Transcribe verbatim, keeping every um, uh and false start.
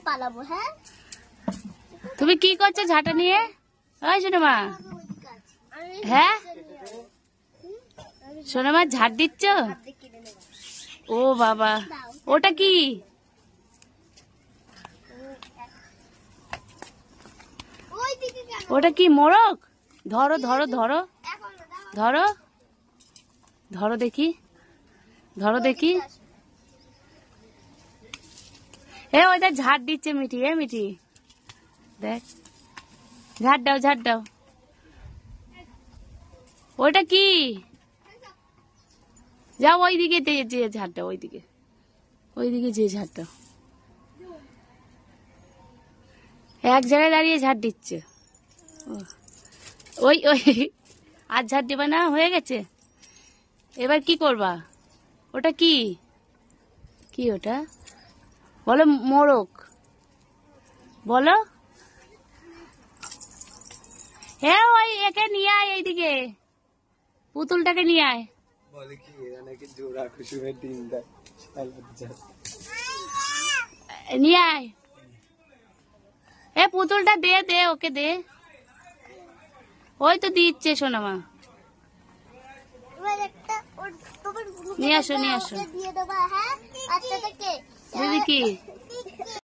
পালাবো। হ্যাঁ তুমি কি করছো ঝাঁটা নিয়ে? ওই সোনামা, হ্যাঁ সোনামা ঝাঁট দিচ্ছ? ও বাবা, ওটা কি? ওটা কি মোরগ? ধরো ধরো ধরো ধরো ধরো দেখি, ধরো দেখি। এ ওইটা ঝাড় দিচ্ছে মিঠি। এ মিঠি দেখ, ঝাড় দাও ঝাড় দাও। ওইটা কি? যাও ওইদিকে যে ঝাড় দাও, ওইদিকে ওইদিকে যে ঝাড় দাও। এক জায়গায় দাঁড়িয়ে ঝাড় দিচ্ছে। ওই ওই আর ঝাড় দিবা না? হয়ে গেছে। এবার কি করবা? ওটা কি? কি ওটা? বলো মোরগ বলো। হ্যাঁ ওই একে নিয়ে আয়, এইদিকে পুতুলটাকে নিয়ে আয়। বলে কি এরা নাকি জোড়া কুসুমের ডিম দেয়। নিয়ে আয়। এ পুতুলটা দে দে, ওকে দে। ওই তো দিচ্ছে সোনামা। নিয়ে আসো নিয়ে আসো। দিয়ে দেবা। হ্যাঁ আচ্ছা থেকে দিদি কি?